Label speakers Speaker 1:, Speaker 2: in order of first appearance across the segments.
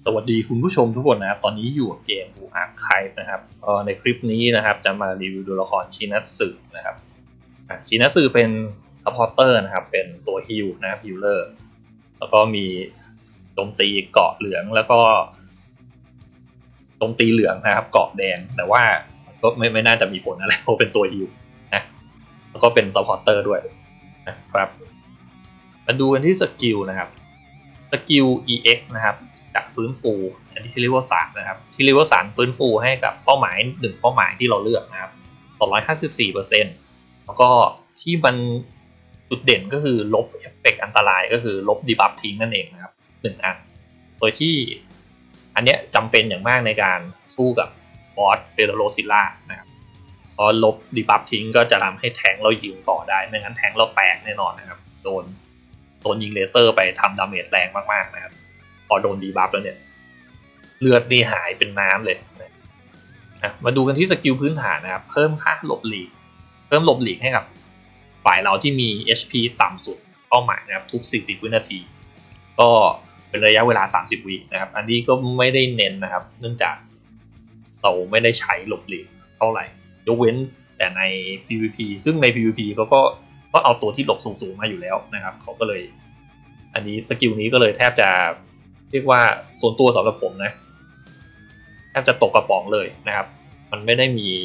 Speaker 1: สวัสดีคุณผู้ชมทุกคนนะครับตอนนี้อยู่กับเกมบูอาร์คไคฟ์นะครับในคลิปนี้นะครับจะมารีวิวตัวละครชินัตสึนะครับชินัตสึเป็นซัพพอร์เตอร์นะครับเป็นตัวฮิลนะครับฮิลเลอร์แล้วก็มีโจมตีเกาะเหลืองแล้วก็โจมตีเหลืองนะครับเกาะแดงแต่ว่าก็ไม่น่าจะมีผลอะไรเพราะเป็นตัวฮิลนะแล้วก็เป็นซัพพอร์เตอร์ด้วยนะครับมาดูกันที่สกิลนะครับสกิล EX นะครับจากฟื้นฟูอันนี้ที่เรียกว่า3นะครับที่เรียกว่า3ฟื้นฟูให้กับเป้าหมาย1เป้าหมายที่เราเลือกนะครับ254%แล้วก็ที่มันจุดเด่นก็คือลบเอฟเฟกต์อันตรายก็คือลบดีบัฟทิ้งนั่นเองนะครับ1อันโดยที่อันเนี้ยจำเป็นอย่างมากในการสู้กับบอสเบโลโรซิล่านะครับพอลบดีบัฟทิ้งก็จะทำให้แทงเรายิงต่อได้ไม่งั้นแทงเราแตกแน่นอนนะครับโดนยิงเลเซอร์ไปทำดาเมจแรงมากๆนะครับพอโดนดีบัฟแล้วเนี่ยเลือดนี่หายเป็นน้ำเลยมาดูกันที่สกิลพื้นฐานนะครับเพิ่มค่าหลบหลีกให้กับฝ่ายเราที่มี HP ต่ำสุดเป้าหมายนะครับทุก40วินาทีก็เป็นระยะเวลา30วินะครับอันนี้ก็ไม่ได้เน้นนะครับเนื่องจากเราไม่ได้ใช้หลบหลีกเท่าไหร่ยกเว้นแต่ใน PVP ซึ่งใน PVP เขาก็เอาตัวที่หลบสูงๆมาอยู่แล้วนะครับเขาก็เลยอันนี้สกิลนี้ก็เลยแทบจะเรียกว่าส่วนตัวสำหรับผมนะแทบจะตกกระป๋องเลยนะครับมันไม่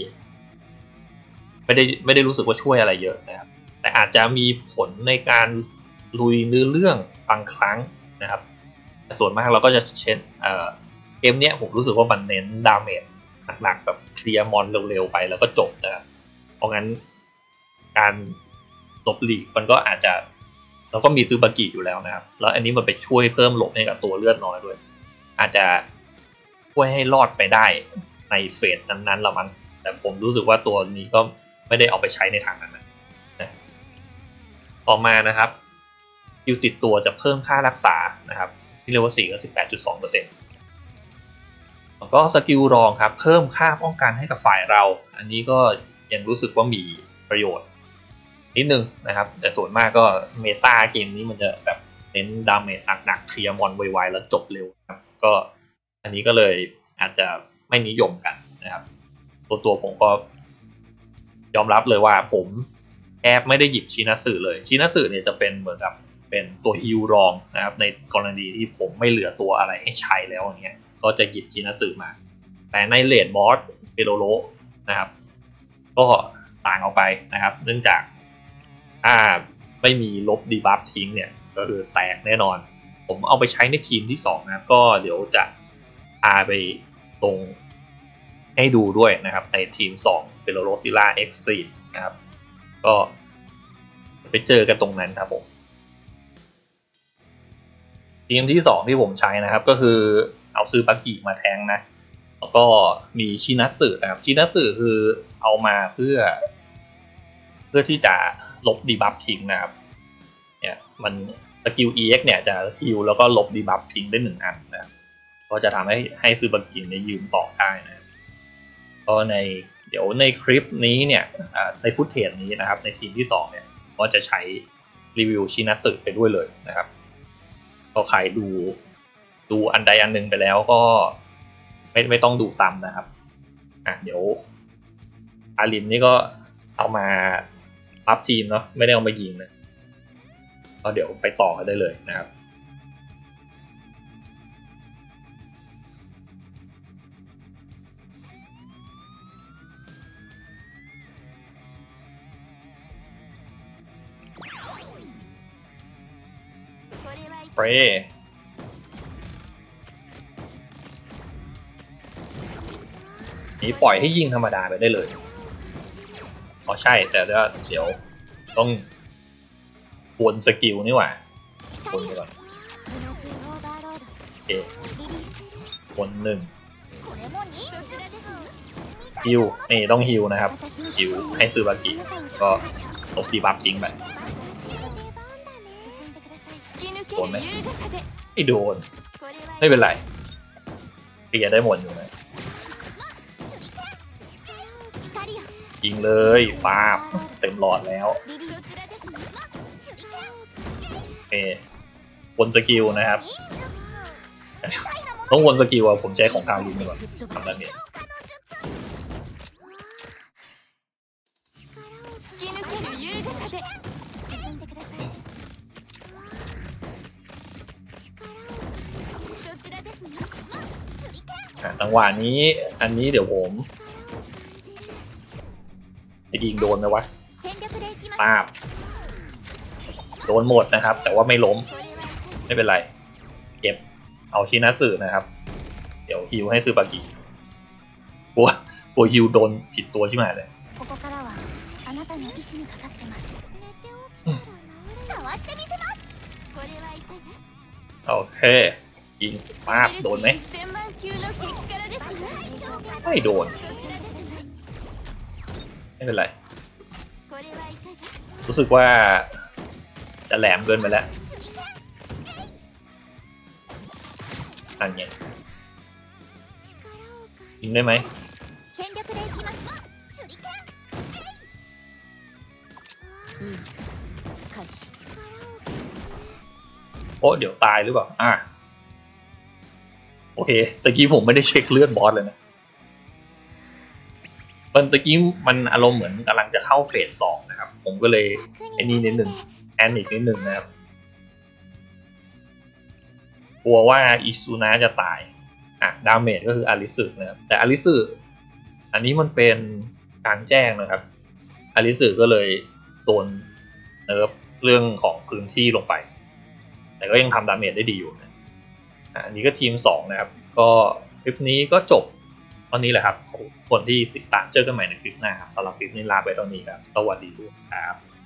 Speaker 1: ได้รู้สึกว่าช่วยอะไรเยอะนะครับแต่อาจจะมีผลในการลุยเนื้อเรื่องบางครั้งนะครับแต่ส่วนมากเราก็จะเช่นเกมเนี้ยผมรู้สึกว่ามันเน้นดาเมจหนักๆแบบเคลียร์มอนเร็วๆไปแล้วก็จบนะครับเพราะงั้นการหลบหลีกมันก็อาจจะเราก็มีซื้อบากิอยู่แล้วนะครับแล้วอันนี้มันไปช่วยเพิ่มหลบให้กับตัวเลือดน้อยด้วยอาจจะช่วยให้รอดไปได้ในเฟสนั้นๆละมั้งแต่ผมรู้สึกว่าตัวนี้ก็ไม่ได้เอาไปใช้ในทางนั้นนะต่อมานะครับคิวติดตัวจะเพิ่มค่ารักษานะครับที่เรียกว่า4ก็ 18.2% แล้วก็สกิลรองครับเพิ่มค่าป้องกันให้กับฝ่ายเราอันนี้ก็ยังรู้สึกว่ามีประโยชน์นิดนึงนะครับแต่ส่วนมากก็เมตาเกมนี้มันจะแบบเน้นดาเมจหนักๆเคลียร์มอนไวๆแล้วจบเร็วครับก็อันนี้ก็เลยอาจจะไม่นิยมกันนะครับตัวผมก็ยอมรับเลยว่าผมแอบไม่ได้หยิบชินัสึเลยชินัสึเนี่ยจะเป็นเหมือนกับเป็นตัวฮิลรองนะครับในกรณีที่ผมไม่เหลือตัวอะไรให้ใช้แล้วอย่างเงี้ยก็จะหยิบชินัสึมาแต่ในเลดบอสเปโลโรนะครับก็ต่างออกไปนะครับเนื่องจากถ้าไม่มีลบดีบัฟทิ้งเนี่ยก็คือแตกแน่นอนผมเอาไปใช้ในทีมที่2นะครับก็เดี๋ยวจะพาไปตรงให้ดูด้วยนะครับในทีม2เป็นโรซิล่าเอ็กซ์ตรีมนะครับก็ไปเจอกันตรงนั้นครับผมทีมที่2ที่ผมใช้นะครับก็คือเอาซื้อบากิมาแทงนะแล้วก็มีชินัตสึนะครับชินัตสึคือเอามาเพื่อที่จะลบดีบัฟทิ้งนะครับเนี่ยมันสกิล EX เนี่ยจะฮิลแล้วก็ลบดีบัฟทิ้งได้1อันนะครับก็จะทำให้ซื้อบากิเนี่ยยืมต่อได้นะก็เดี๋ยวในคลิปนี้เนี่ยในฟุตเทจนี้นะครับในทีมที่2เนี่ยก็จะใช้รีวิวชินัตสึไปด้วยเลยนะครับก็ใครดูอันใดอันหนึ่งไปแล้วก็ไม่ต้องดูซ้ำนะครับเดี๋ยวอารินนี่ก็เอามาอัพทีมเนาะไม่ได้เอามายิงนะก็เดี๋ยวไปต่อได้เลยนะครับเปรนี่ปล่อยให้ยิงธรรมดาไปได้เลยอ๋อใช่แต่เดี๋ยวต้องวนสกิลนี่หว่าวนไปก่อนโอเควน1ฮิวนี่ต้องฮิวนะครับฮิวให้ซื้อบากิก็ลบดีบัฟทิ้งไปโดนไหมไม่โดนไม่เป็นไรเคลียร์ได้หมดอยู่นะยิงเลยปาบเต็มหลอดแล้วโอเคบนสกิลนะครับต้องวนสกิลว่าผมใช้ของทางลุงก่อนทำดาเมจจังหวะนี้อันนี้เดี๋ยวผมจะยิงโดนไหมวะปาบโดนหมดนะครับแต่ว่าไม่ล้มไม่เป็นไรเก็บเอาชินาสึนะครับเดี๋ยวฮิวให้ซึบากิกลัวฮิวโดนผิดตัวใช่ไหมเลยโอเคยิงปาบโดนไหมไม่โดนไม่เป็นไรรู้สึกว่าจะแหลมเกินไปแล้วอันนี้ยิงได้ไหมโอ้เดี๋ยวตายหรือเปล่าโอเคตะกี้ผมไม่ได้เช็คเลือดบอสเลยนะตะกี้มันอารมณ์เหมือนกำลังจะเข้าเฟส 2นะครับผมก็เลยไอ้นี่นิดหนึ่งแอนอีกนิดหนึ่งนะครับกลัวว่าอิซุนะจะตายดาเมจก็คืออาริสึนะครับแต่อาริสึอันนี้มันเป็นกลางแจ้งนะครับอาริสึก็เลยโดนเนิร์ฟเรื่องของพื้นที่ลงไปแต่ก็ยังทำดาเมจได้ดีอยู่นะอันนี้ก็ทีม 2นะครับก็คลิปนี้ก็จบตอนนี้แหละครับคนที่ติดตามเจอกันใหม่ในคลิปหน้าครับสำหรับคลิปนี้ลาไปตอนนี้ครับสวัสดีทุกท่านครับ